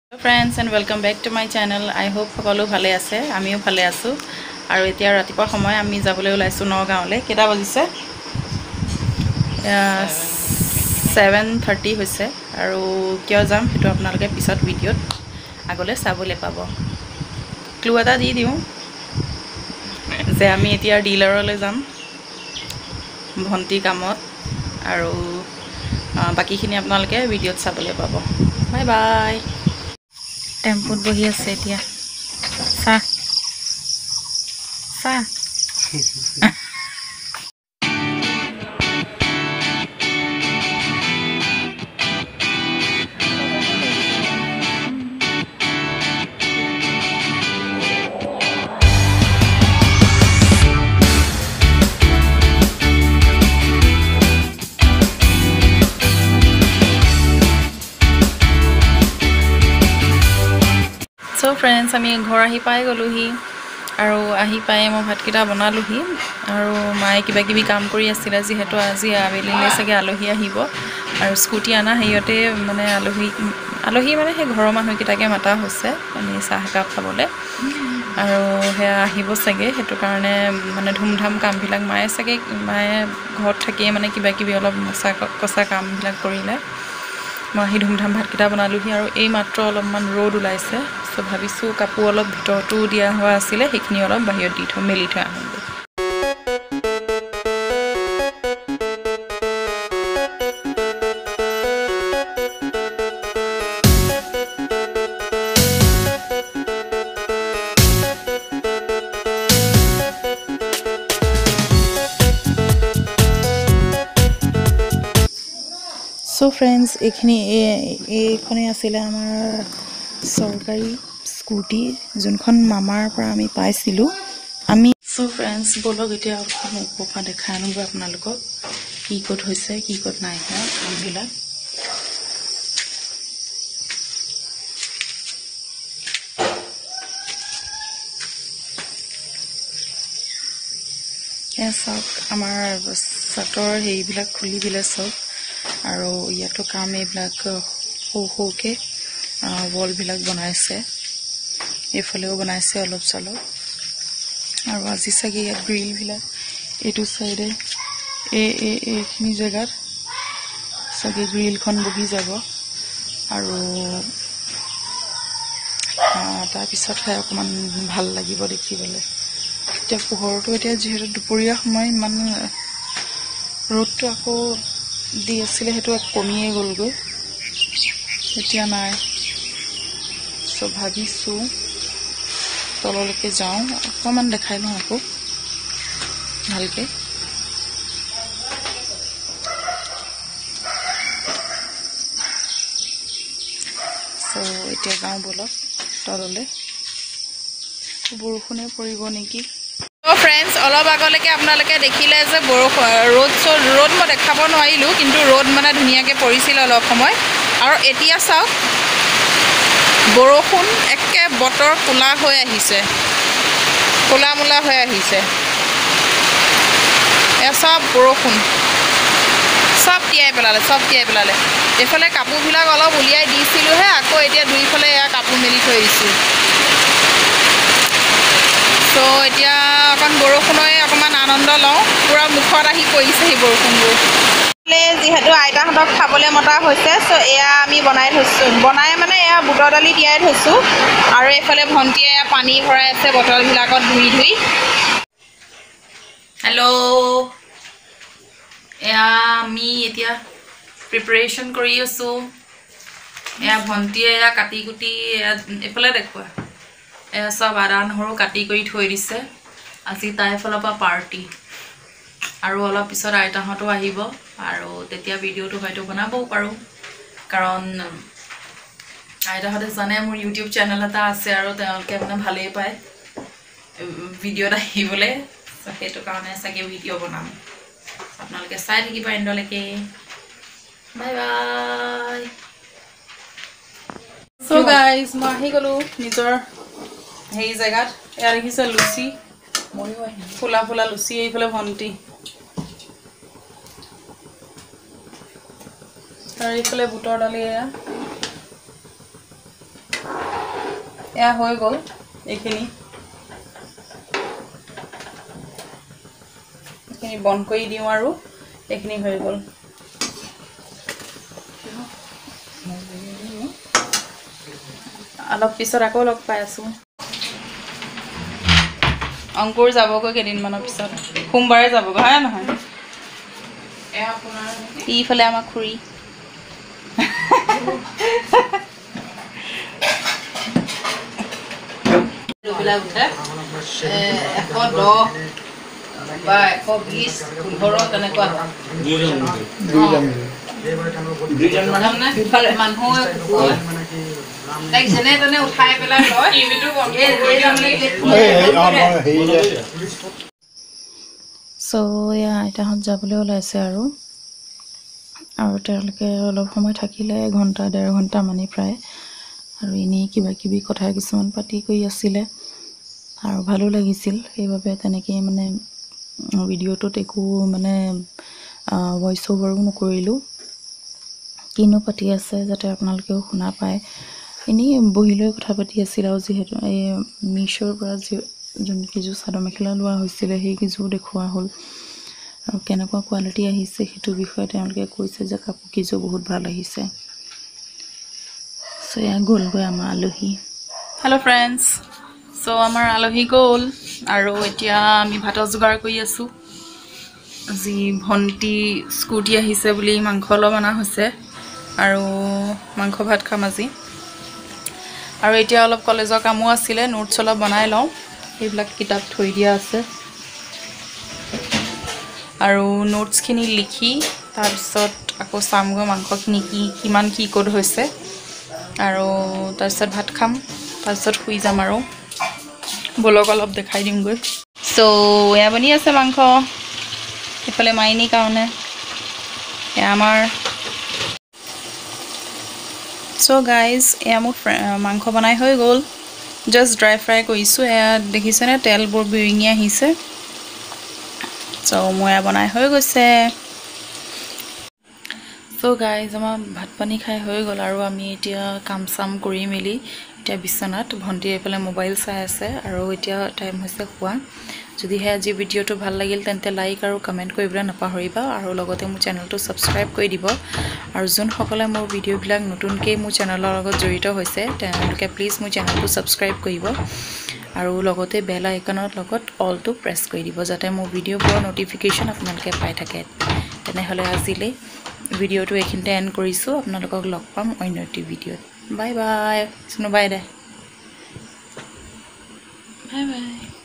Hello friends and welcome back to my channel. I hope সকলো ভালে আছে আমিও ভালে আছো আৰু এতিয়া ৰাতিপুৱা সময় আমি যাবলৈ ওলাইছো নগাঁৱলে কেটা বাজিছে 7:30 হৈছে আৰু কিয় যাম হেতু আপোনালোকে পিছত ভিডিওত আগলৈ চাবলৈ পাব ক্লু এটা দি দিও যে আমি এতিয়া ডিলাৰলৈ যাম ভন্টি কামত আৰু বাকিখিনি আপোনালোকে ভিডিওত চাবলৈ পাব বাই বাই টেম্পুত বহি আছে এতিয়া সা So friends, আমি ঘৰ আহি পাই গলোহি আৰু আহি পাই মই ভাতকিটা বনালোহি আৰু মায়ে কিবা কিবি কাম কৰি আছিল যিহেতু আজি আবেলিলৈ সাগে আলহী আহিব আৰু স্কুটি আনা হেয়তে মানে আলহী মানে হে ঘৰৰ মানুহকিটাকে মাতা হৈছে আমি চাহ কাপ খাবলে আৰু হে আহিব সাগে হেতু কাৰণে মানে ধুমধাম কামবিলাক মায়ে ঘৰত থাকি মানে কিবা কিবি অলপ কসা কামবিলাক কৰিলে মাহি ধুমধাম ভাতকিটা বনালোহি আৰু এই মাত্ৰ অলপমান ৰ'দ ওলাইছে সো ভাবিছো কাপু অলপ ভিতৰটো দিয়া হোৱা আছিল হেখিনি অলপ বাহিৰত দি থৈ মেলি থৈ আহোঁ So friends, এইখনে আছিলে আমাৰ সৰকাৰি স্কুটি যোনখন মামাৰ পৰা আমি পাইছিলো আমি so friends বলক এতিয়া ওপৰপা দেখাই আনোগৈ আপোনালোকক কি কত হৈছে কি কত নাই হোৱা কামবিলাক সব আমাৰ সাতৰ হেইবিলাক খুলি দিলে সব আৰু ইয়াতো কাম এইবিলাক হোকে wall বিলাক বনাইছে এফালেও বনাইছে অলপ চলপ আৰু আজি সাগে ইয়াত গ্ৰিল বিলাক এটু সাইডে এইখিনি জায়গাত সাগে গ্ৰিলখন বহি যাব আৰু তাৰ পিছতহে অকমান ভাল লাগিব দেখিবলৈ এতিয়া পোহৰটো এতিয়া যিহেতু দুপৰীয়া সময় ইমান ৰ'দটো আকৌ দি আছিল হেতু কমিয়ে গলগৈ এতিয়া নাই সো ভাবিছো তললৈকে যাও অকমান দেখাই লওঁ আকৌ ভালকে সো এতিয়া যাও বলক তললে বৰষুণে পৰিব নেকি So friends, অলপ আগলৈকে আপোনালোকে দেখিলে যে ৰ'দ মই দেখাব নোৱাৰিলো কিন্তু ৰ'দ মানে ধুনিয়াকে পৰিছিল অলপ সময় আৰু এতিয়া চাওক বৰষুণ একে বতৰ কোলা হৈ আহিছে কোলামুলা হৈ আহিছে এসব বৰষুণ সব তিয়াই পেলালে এফালে কাপোৰবিলাক অলপ উলিয়াই দিছিলো হে আকৌ এতিয়া দুইফালে এয়া কাপোৰ মেলি থৈ দিছো So এতিয়া অকন বৰষুণই অকমান আনন্দ লওঁ পুৰা মুখত আহি পৰিছে হি বৰষুণবোৰ যিহেতু আইতাহঁতক খাবলৈ মতা হৈছে সো এয়া আমি বনাই থৈছো বনাই মানে এয়া বুটৰ দালি তিয়াই থৈছো আৰু এফালে ভন্টিয়ে পানী ভৰাই আছে বটলবিলাকত ধুই হেল্ল এয়া আমি এতিয়া প্ৰিপাৰেচন কৰি আছো এয়া ভন্টিয়ে এয়া কাটি কুটি এফালে দেখুৱা সব আদা নহৰু কাটি কৰি থৈ দিছে আজি তাই ফলৰ পৰা পাৰ্টি আৰু অলপ পিছত আইতাহঁতো আহিব আৰু তেতিয়া ভিডিওটো হয়তো বনাবও পাৰো কাৰণ আইতাহঁতে জানে মোৰ ইউটিউব চেনেল এটা আছে আৰু তেওঁলোকে মানে ভালেই পায় ভিডিওত আহিবলৈ সেইটো কাৰণে সাগে ভিডিও বনাম আপোনালোকে চাই থাকিব এণ্ডলৈকে বাই বাই So guys, মই আহি গলো নিজৰ হেই জায়গাত এয়া দেখিছে লুচি ফুলা ফুলা লুচি এইফালে ভন্টি আৰু এইফালে বুটৰ দালি এয়া হৈ গ'ল এইখিনি বন্ধ কৰি দিওঁ আৰু এইখিনি হৈ গ'ল অলপ পিছত আকৌ লগ পাই আছো অংকুৰ যাবগৈ কেইদিনমানৰ পিছত সোমবাৰে যাবগৈ হয় নহয় ইফালে আমাৰ খুৰী উঠে 110 বা 120 15 তেনেকুৱা দুইজন মানে ইফালে মানুহ লাইক যেনে তেনে উঠাই পেলাই লয় সো ইয়া আইতাহঁত যাবলৈ ওলাইছে আৰু তেওঁলোকে অলপ সময় থাকিলে ঘণ্টা 1.5 ঘণ্টা মানে প্ৰায় আৰু এনেই কিবা কিবি কথা কিছুমান পাতি কৰি আছিলে আৰু ভালো লাগিছিল সেইবাবে তেনেকৈ মানে ভিডিঅ'টোত একো মানে ভইচ অভাৰো নকৰিলোঁ কিনো পাতি আছে যাতে আপোনালোকেও শুনা পায় এনেই বহি লৈ কথা পাতি আছিল আৰু যিহেতু এই মিছ'ৰ পৰা যোন কিছু চাদৰ মেখেলা লোৱা হৈছিলে সেই কিছু দেখুওৱা হ'ল আৰু কেনেকুৱা কোৱালিটি আহিছে সেইটো বিষয়ে তেওঁলোকে কৈছে যে কাপোৰ কিছু বহুত ভাল আহিছে সো এয়া গ'লগৈ আমাৰ আলহী হেল্ল' ফ্ৰেণ্ডছ সো আমাৰ আলহী গ'ল আৰু এতিয়া আমি ভাতৰ যোগাৰ কৰি আছোঁ আজি ভণ্টি স্কুটি আহিছে বুলি মাংস অলপ অনা হৈছে আৰু মাংস ভাত খাম আজি আৰু এতিয়া অলপ কলেজৰ কামো আছিলে নোটছ অলপ বনাই লওঁ সেইবিলাক কিতাপ থৈ দিয়া আছে আৰু নোটছখিনি লিখি তাৰপিছত আকৌ চামগৈ মাংসখিনি কিমান কি ক'ত হৈছে আৰু তাৰপিছত ভাত খাম তাৰপিছত শুই যাম আৰু বলক অলপ দেখাই দিমগৈ সো এয়া বনি আছে মাংস এইফালে মাইনীৰ কাৰণে এয়া আমাৰ সো গাইজ এয়া মোৰ মাংস বনাই হৈ গ'ল জাষ্ট ড্ৰাই ফ্ৰাই কৰিছোঁ এয়া দেখিছেনে তেলবোৰ বিৰিঙি আহিছে সো মই এয়া বনাই হৈ গৈছে সো গাইজ আমাৰ ভাত পানী খাই হৈ গ'ল আৰু আমি এতিয়া কাম চাম কৰি মেলি এতিয়া বিছনাত ভণ্টি এইফালে মোবাইল চাই আছে আৰু এতিয়া টাইম হৈছে শুৱা যদিহে আজি ভিডিঅ'টো ভাল লাগিল তেন্তে লাইক আৰু কমেণ্ট কৰিবলৈ নাপাহৰিবা আৰু লগতে মোৰ চেনেলটো ছাবস্ক্ৰাইব কৰি দিব আৰু যোনসকলে মোৰ ভিডিঅ'বিলাক নতুনকৈ মোৰ চেনেলৰ লগত জড়িত হৈছে তেওঁলোকে প্লিজ মোৰ চেনেলটো ছাবস্ক্ৰাইব কৰিব আৰু লগতে বেল আইকনৰ লগত অলটো প্ৰেছ কৰি দিব যাতে মোৰ ভিডিঅ'বোৰৰ ন'টিফিকেশ্যন আপোনালোকে পাই থাকে তেনেহ'লে আজিলৈ ভিডিঅ'টো এইখিনিতে এণ্ড কৰিছোঁ আপোনালোকক লগ পাম অন্য এটি ভিডিঅ'ত বাই বাই চুনু বাই দে বাই বাই